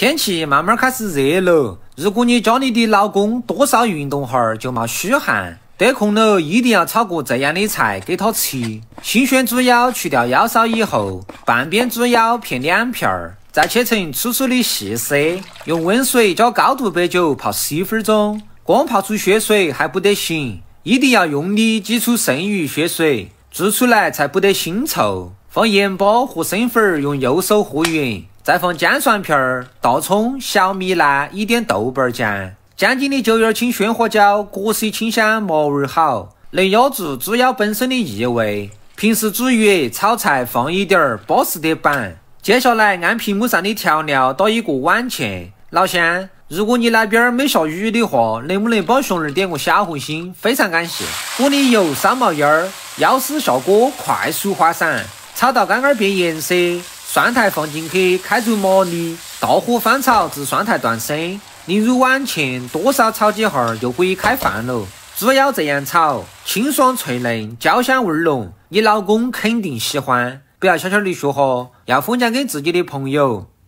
天气慢慢开始热了，如果你教你的老公多少运动会儿就冒虚汗，得空了一定要炒个这样的菜给他吃。新鲜猪腰去掉腰梢以后，半边猪腰片2片儿，再切成粗粗的细丝，用温水加高度白酒泡10分钟。光泡出血水还不得行，一定要用力挤出剩余血水，做出来才不得腥臭。放盐巴和生粉用右手和匀，再放姜蒜片儿、大葱、小米辣、一点豆瓣酱。姜精的酒叶青宣花椒，各色清香，麻味好，能压住猪腰本身的异味。平时煮鱼、炒菜放一点儿，巴适得板。接下来按屏幕上的调料倒一个碗去。老乡，如果你那边没下雨的话，能不能帮熊儿点个小红心？非常感谢。锅里油3冒烟儿，腰丝下锅，快速滑散。炒到干干变颜色，蒜苔放进去，开足麻力，大火翻炒至蒜苔断生。淋入碗芡，多少炒几下就可以开饭了。猪腰这样炒，清爽脆嫩，焦香味浓，你老公肯定喜欢。不要悄悄的学哈，要分享给自己的朋友。